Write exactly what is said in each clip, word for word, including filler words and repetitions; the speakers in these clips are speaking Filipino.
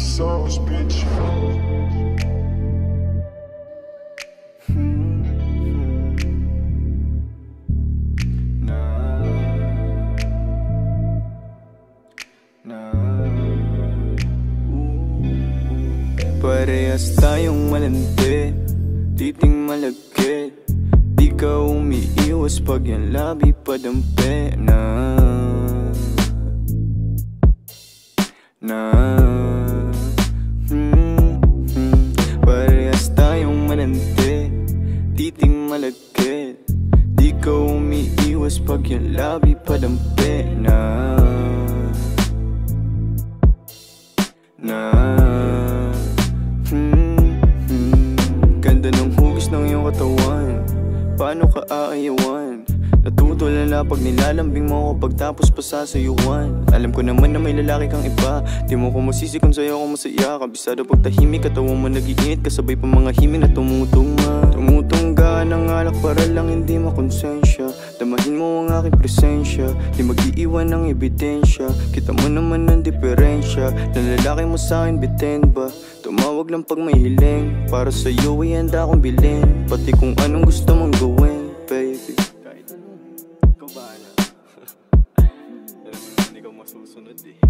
sauce, bitch. Parehas tayong malandi, titing malagkit. Di ka umiiwas pag yung labi padampi na Na hmm, hmm. Parehas tayong malandi, titing malagkit. Di ka umiiwas pag yung labi padampi na Na ng iyong katawan, paano ka aayawan? Natutulala pag nilalambing mo ako pagtapos pa sasayuan. Alam ko naman na may lalaki kang iba, di mo ko masisi kung sa'yo ako masaya. Kabisado pag tahimik, katawan mo nag-iinit, kasabay pa mga himig na tumutungma. Tumutungga ng alak para lang hindi makonsensya. Damahin mo ang aking presensya, di mag-iiwan ng ebidensya. Kita mo naman ang diferensya, na lalaki mo sa'kin bitin ba? Tumawag lang pag may hiling, para sa'yo ay handa akong bilhin. Pati kung anong gusto mong gawin, baby. Kahit ano, ikaw bahala. Alam mo naman ikaw masusunod eh.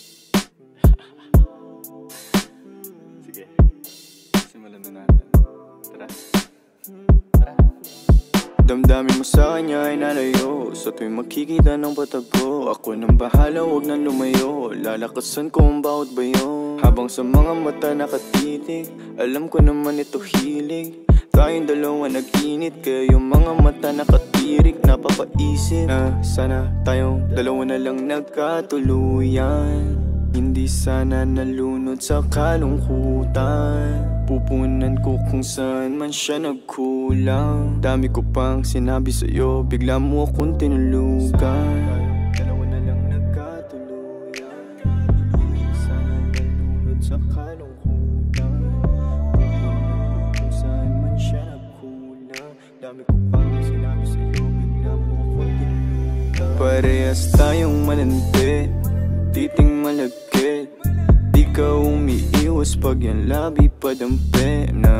Sige, simulan na natin. Tara. Tara. Damdamin mo sa kanya ay nalayo, sa tuwing makikita ng patago. Ako nang bahala, huwag nang lumayo. Lalakasan ko ang bawat bayo, habang sa mga mata nakatitig. Alam ko naman ito hilig, tayong dalawa nag-init. Kaya yung mga mata nakatirik, napapaisip na sana tayong dalawa na lang nagkatuluyan. Hindi sana nalunod sa kalungkutan. Pupunan ko kung saan man siya nagkulang. Dami ko pang sinabi sa'yo, bigla mo akong tinulugan. Dalawa na lang nagkatuluyan. Hindi sana nalunod sa kalungkutan. Pupunan ko kung saan man siya nagkulang. Dami ko pang sinabi sa'yo, bigla mo akong tinulugan. Parehas tayong malandi, titing malagkit. Di ka umiiwas pag yung labi padampi na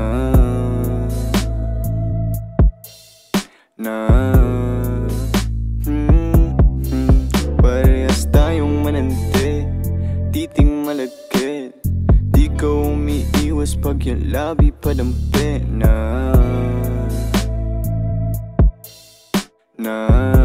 Na hmm, hmm. Parehas tayong manandi, titing malagkit. Di ka umiiwas pag yung labi padampi na Na